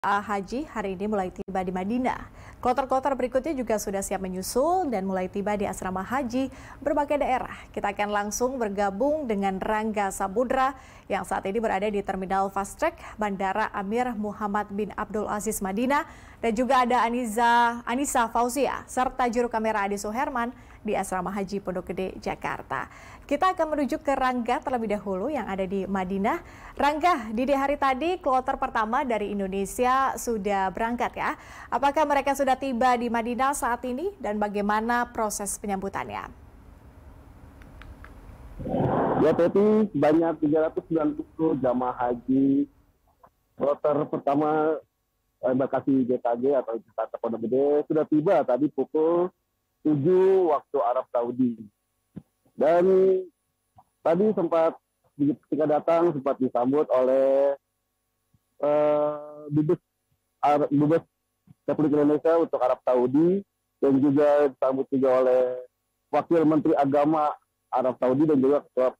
Haji hari ini mulai tiba di Madinah. Kloter-kloter berikutnya juga sudah siap menyusul dan mulai tiba di asrama haji berbagai daerah. Kita akan langsung bergabung dengan Rangga Samudra yang saat ini berada di Terminal Fast Track Bandara Amir Muhammad bin Abdul Aziz Madinah, dan juga ada Anissa Fauzia serta juru kamera Adi Suherman di Asrama Haji Pondok Gede, Jakarta. Kita akan menuju ke Rangga terlebih dahulu yang ada di Madinah. Rangga, di hari tadi kloter pertama dari Indonesia sudah berangkat ya. Apakah mereka sudah tiba di Madinah saat ini dan bagaimana proses penyambutannya? Ya, Teti, sebanyak 390 jamaah haji kloter pertama embarkasi JKG atau Jakarta Pondok Gede sudah tiba tadi pukul 7 waktu Arab Saudi. Dan tadi ketika datang sempat disambut oleh Dubes Republik Indonesia untuk Arab Saudi, dan juga disambut juga oleh Wakil Menteri Agama Arab Saudi dan juga Ketua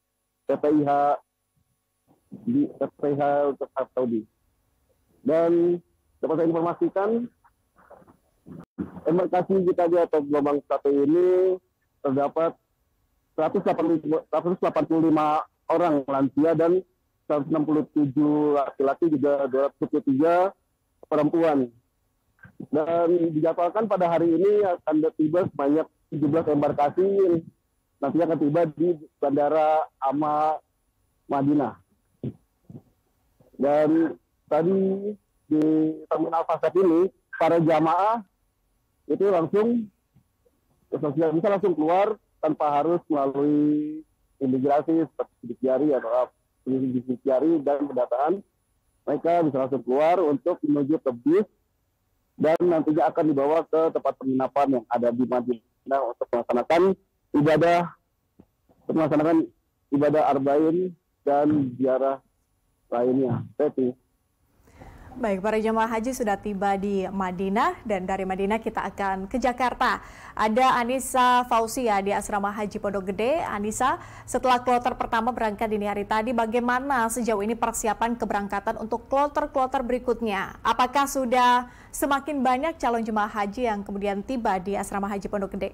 PPIH untuk Arab Saudi. Dan dapat saya informasikan, embarkasi kita atau gelombang 1 ini terdapat 185 orang lansia dan 167 laki-laki, juga 273 perempuan. Dan dijadwalkan pada hari ini akan tiba sebanyak 17 embarkasi nantinya akan tiba di Bandara Ama Madinah. Dan tadi di Terminal Fast Track ini para jamaah itu bisa langsung keluar tanpa harus melalui imigrasi seperti sidik jari atau sidik jari dan pendataan. Mereka bisa langsung keluar untuk menuju ke bis dan nantinya akan dibawa ke tempat penginapan yang ada di Madinah untuk melaksanakan ibadah arba'in dan ziarah lainnya. Teti. Baik, para jemaah haji sudah tiba di Madinah dan dari Madinah kita akan ke Jakarta. Ada Anissa Fauzia di Asrama Haji Pondok Gede. Anissa, setelah kloter pertama berangkat dini hari tadi, bagaimana sejauh ini persiapan keberangkatan untuk kloter-kloter berikutnya? Apakah sudah semakin banyak calon jemaah haji yang kemudian tiba di Asrama Haji Pondok Gede?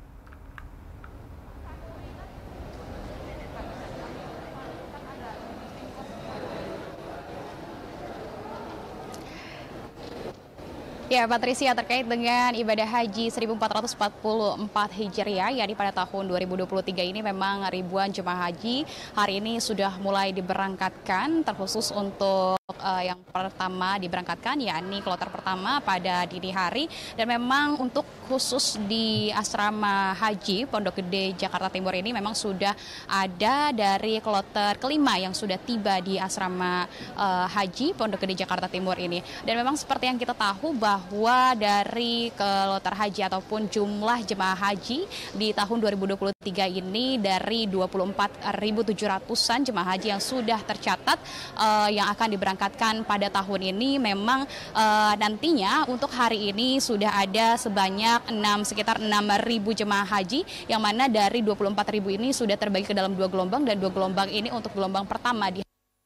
Ya, Patricia, terkait dengan ibadah haji 1444 Hijriah, yakni pada tahun 2023 ini memang ribuan jemaah haji hari ini sudah mulai diberangkatkan, terkhusus untuk yang pertama diberangkatkan yakni kloter pertama pada dini hari, dan memang untuk khusus di Asrama Haji Pondok Gede Jakarta Timur ini memang sudah ada dari kloter kelima yang sudah tiba di Asrama Haji Pondok Gede Jakarta Timur ini. Dan memang seperti yang kita tahu bahwa dari kloter haji ataupun jumlah jemaah haji di tahun 2023 ini dari 24.700-an jemaah haji yang sudah tercatat yang akan diberangkatkan pada tahun ini, memang nantinya untuk hari ini sudah ada sebanyak sekitar 6.000 jemaah haji, yang mana dari 24.000 ini sudah terbagi ke dalam 2 gelombang, dan 2 gelombang ini untuk gelombang pertama di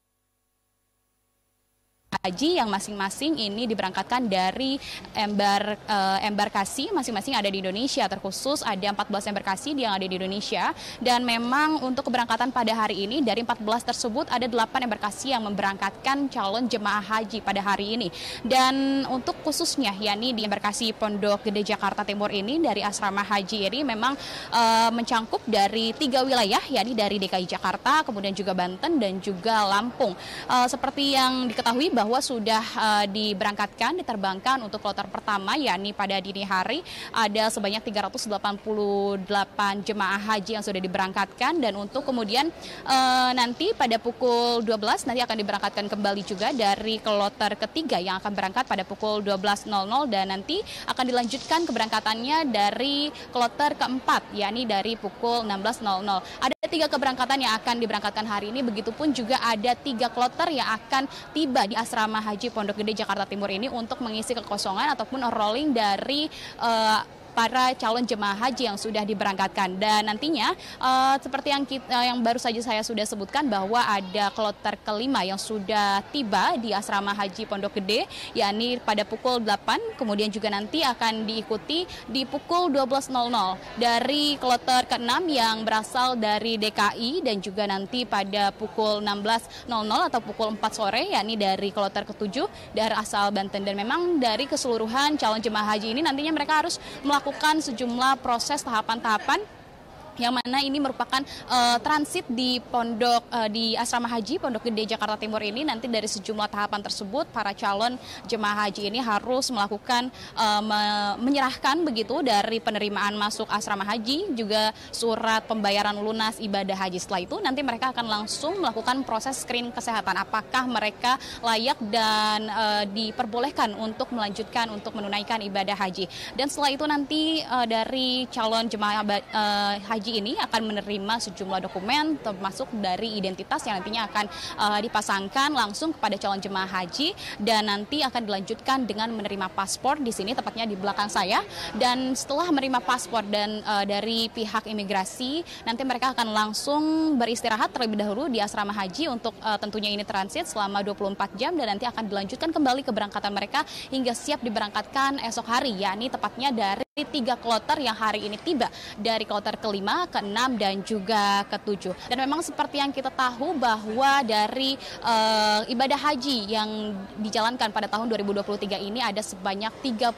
haji yang masing-masing ini diberangkatkan dari embarkasi masing-masing ada di Indonesia. Terkhusus ada 14 embarkasi yang ada di Indonesia, dan memang untuk keberangkatan pada hari ini dari 14 tersebut ada 8 embarkasi yang memberangkatkan calon jemaah haji pada hari ini. Dan untuk khususnya yakni di embarkasi Pondok Gede Jakarta Timur ini dari asrama haji ini memang mencangkup dari 3 wilayah, yakni dari DKI Jakarta, kemudian juga Banten dan juga Lampung. Seperti yang diketahui bahwa sudah diterbangkan untuk kloter pertama, yakni pada dini hari ada sebanyak 388 jemaah haji yang sudah diberangkatkan, dan untuk kemudian nanti pada pukul 12 nanti akan diberangkatkan kembali juga dari kloter ketiga yang akan berangkat pada pukul 12.00, dan nanti akan dilanjutkan keberangkatannya dari kloter keempat, yakni dari pukul 16.00. Ada 3 keberangkatan yang akan diberangkatkan hari ini, begitupun juga ada 3 kloter yang akan tiba di Asrama Haji Pondok Gede Jakarta Timur ini untuk mengisi kekosongan ataupun rolling dari para calon jemaah haji yang sudah diberangkatkan. Dan nantinya seperti yang baru saja saya sudah sebutkan bahwa ada kloter kelima yang sudah tiba di asrama haji Pondok Gede, yakni pada pukul 8, kemudian juga nanti akan diikuti di pukul 12.00 dari kloter ke-6 yang berasal dari DKI, dan juga nanti pada pukul 16.00 atau pukul 4 sore yakni dari kloter ke-7 dari asal Banten. Dan memang dari keseluruhan calon jemaah haji ini nantinya mereka harus melakukan sejumlah proses tahapan-tahapan yang mana ini merupakan transit di di asrama haji Pondok Gede Jakarta Timur ini. Nanti dari sejumlah tahapan tersebut para calon jemaah haji ini harus melakukan menyerahkan begitu dari penerimaan masuk asrama haji, juga surat pembayaran lunas ibadah haji. Setelah itu nanti mereka akan langsung melakukan proses screen kesehatan, apakah mereka layak dan diperbolehkan untuk melanjutkan untuk menunaikan ibadah haji. Dan setelah itu nanti dari calon jemaah haji ini akan menerima sejumlah dokumen termasuk dari identitas yang nantinya akan dipasangkan langsung kepada calon jemaah haji, dan nanti akan dilanjutkan dengan menerima paspor di sini tepatnya di belakang saya. Dan setelah menerima paspor dan dari pihak imigrasi, nanti mereka akan langsung beristirahat terlebih dahulu di asrama haji untuk tentunya ini transit selama 24 jam, dan nanti akan dilanjutkan kembali keberangkatan mereka hingga siap diberangkatkan esok hari, yakni tepatnya dari 3 kloter yang hari ini tiba, dari kloter ke-5, ke-6, dan juga ke-7. Dan memang seperti yang kita tahu bahwa dari ibadah haji yang dijalankan pada tahun 2023 ini ada sebanyak 30%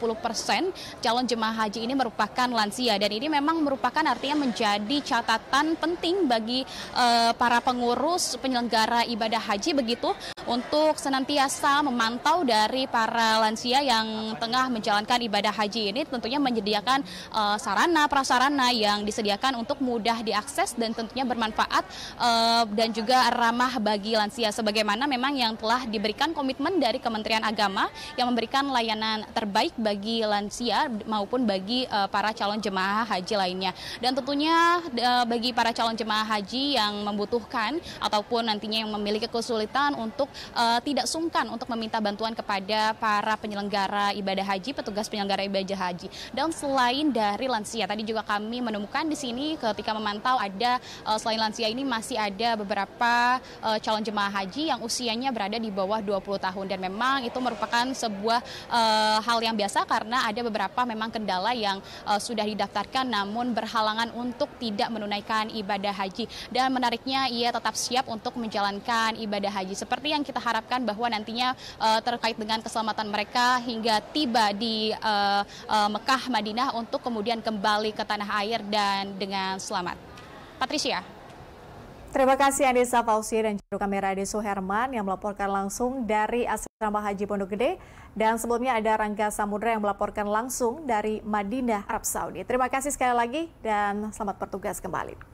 calon jemaah haji ini merupakan lansia, dan ini memang merupakan artinya menjadi catatan penting bagi para pengurus penyelenggara ibadah haji begitu, untuk senantiasa memantau dari para lansia yang tengah menjalankan ibadah haji ini, tentunya menyediakan sarana prasarana yang disediakan untuk mudah diakses dan tentunya bermanfaat dan juga ramah bagi lansia, sebagaimana memang yang telah diberikan komitmen dari Kementerian Agama yang memberikan layanan terbaik bagi lansia maupun bagi para calon jemaah haji lainnya. Dan tentunya bagi para calon jemaah haji yang membutuhkan ataupun nantinya yang memiliki kesulitan untuk tidak sungkan untuk meminta bantuan kepada para penyelenggara ibadah haji, petugas penyelenggara ibadah haji. Dan selain dari lansia, tadi juga kami menemukan di sini ketika memantau ada selain lansia ini masih ada beberapa calon jemaah haji yang usianya berada di bawah 20 tahun, dan memang itu merupakan sebuah hal yang biasa karena ada beberapa memang kendala yang sudah didaftarkan namun berhalangan untuk tidak menunaikan ibadah haji. Dan menariknya ia tetap siap untuk menjalankan ibadah haji, seperti yang kita harapkan bahwa nantinya terkait dengan keselamatan mereka hingga tiba di Mekah Madinah untuk kemudian kembali ke tanah air dan dengan selamat. Patricia. Terima kasih Anissa Fauzi dan juru kamera Ade Suherman yang melaporkan langsung dari Asrama Haji Pondok Gede. Dan sebelumnya ada Rangga Samudra yang melaporkan langsung dari Madinah, Arab Saudi. Terima kasih sekali lagi dan selamat bertugas kembali.